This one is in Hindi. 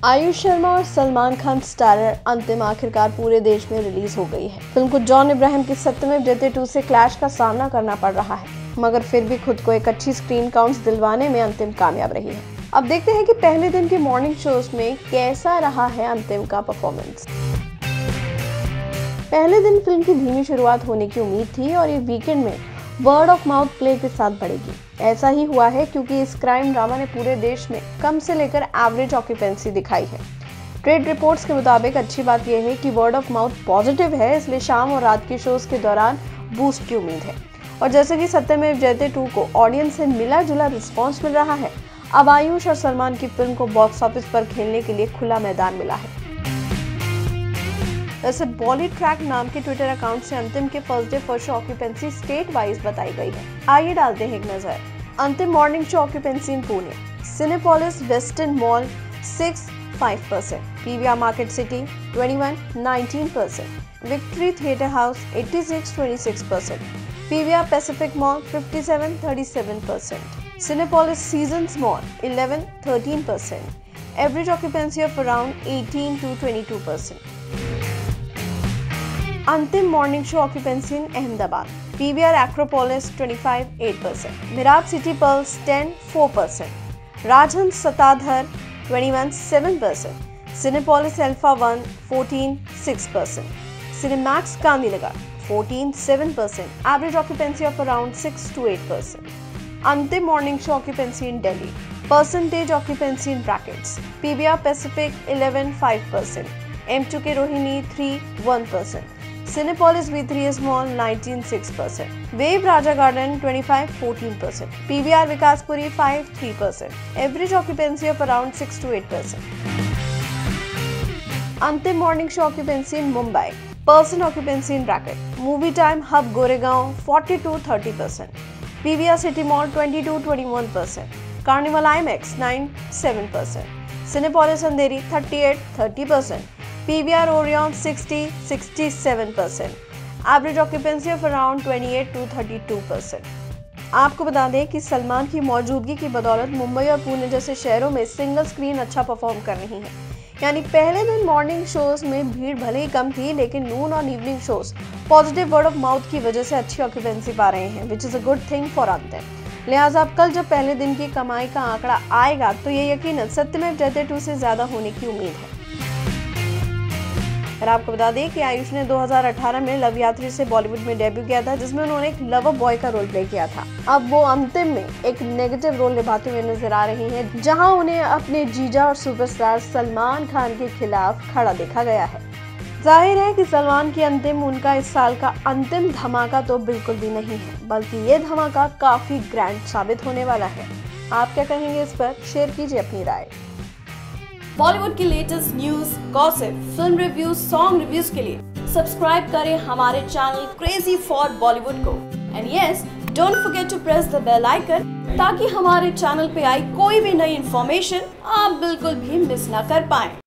आयुष शर्मा और सलमान खान स्टारर अंतिम आखिरकार पूरे देश में रिलीज हो गई है। फिल्म को जॉन इब्राहिम की सत्यमेव जयते 2 से क्लैश का सामना करना पड़ रहा है, मगर फिर भी खुद को एक अच्छी स्क्रीन काउंट्स दिलवाने में अंतिम कामयाब रही है। अब देखते हैं कि पहले दिन के मॉर्निंग शोज में कैसा रहा है अंतिम का परफॉर्मेंस। पहले दिन फिल्म की धीमी शुरुआत होने की उम्मीद थी और ये वीकेंड में वर्ड ऑफ माउथ प्ले के साथ बढ़ेगी। ऐसा ही हुआ है क्योंकि इस क्राइम ड्रामा ने पूरे देश में कम से लेकर एवरेज ऑक्यूपेंसी दिखाई है। ट्रेड रिपोर्ट्स के मुताबिक अच्छी बात यह है कि वर्ड ऑफ माउथ पॉजिटिव है, इसलिए शाम और रात के शोज के दौरान बूस्ट की उम्मीद है। और जैसे कि सत्यमेव जयते 2 को ऑडियंस से मिला जुला रिस्पॉन्स मिल रहा है, अब आयुष और सलमान की फिल्म को बॉक्स ऑफिस पर खेलने के लिए खुला मैदान मिला है। वैसे बॉली ट्रैक नाम के ट्विटर अकाउंट से अंतिम के first day first show occupancy state wise बताई गई है। आइए डालते हैं एक नजर। Antim morning show occupancy in Pune, Cinepolis western mall 6.5%, PVR market city 21.19%, victory theatre house 86.26%, PVR Pacific mall 57.37%, Cinepolis seasons mall 11.13%, average occupancy of around 18 to 22%। Antim morning show occupancy in Ahmedabad, PVR Acropolis 25.8%, Miraj city pearls 10.4%, Rajhans Satadhar 21.7%, Cinepolis alpha 1 14.6%, Cinemax Gandhinagar 14.7%, average occupancy of around 6 to 8%। Antim morning show occupancy in Delhi, percentage occupancy in brackets, PVR Pacific 11.5%, M2K Rohini 3.1%, Cinepolis V3S mall 19.6%, wave Raja garden 25.14%, PVR Vikaspuri 5.3%, average occupancy of around 6 to 8%। Antim morning show occupancy in Mumbai, person occupancy in bracket, movie time hub Goregaon 40 to 30%, PVR city mall 20 to 21%, carnival IMAX 9.7%, Cinepolis Andheri 38.30%, PVR Orion 67%, average occupancy of around 28 to 32%। आपको बता दें कि सलमान की मौजूदगी की बदौलत मुंबई और पुणे जैसे शहरों में सिंगल स्क्रीन अच्छा परफॉर्म कर रही है। यानी पहले दिन मॉर्निंग शोज में भीड़ भले ही कम थी, लेकिन नून और evening shows positive word of mouth की वजह से अच्छी ऑक्यूपेंसी पा रहे हैं, which is a good thing for Antim. लिहाजा अब कल जब पहले दिन की कमाई का आंकड़ा आएगा तो ये यकीनन सत्यमेव जयते 2 से ज्यादा होने की उम्मीद है। और आपको बता दें कि आयुष ने 2018 में लव यात्री से बॉलीवुड में डेब्यू किया था, जिसमें उन्होंने एक लवर बॉय का रोल प्ले किया था। अब वो अंतिम में एक नेगेटिव रोल निभाते हुए नजर आ रही हैं, जहां उन्हें अपने जीजा और सुपरस्टार सलमान खान के खिलाफ खड़ा देखा गया है। जाहिर है कि सलमान की अंतिम उनका इस साल का अंतिम धमाका तो बिल्कुल भी नहीं है, बल्कि ये धमाका काफी ग्रैंड साबित होने वाला है। आप क्या कहेंगे इस पर? शेयर कीजिए अपनी राय। बॉलीवुड की latest news, gossip, film reviews, song reviews के लिए सब्सक्राइब करें हमारे चैनल क्रेजी फॉर बॉलीवुड को। And yes, don't forget to press the bell icon ताकि हमारे चैनल पे आई कोई भी नई इंफॉर्मेशन आप बिल्कुल भी मिस ना कर पाएं।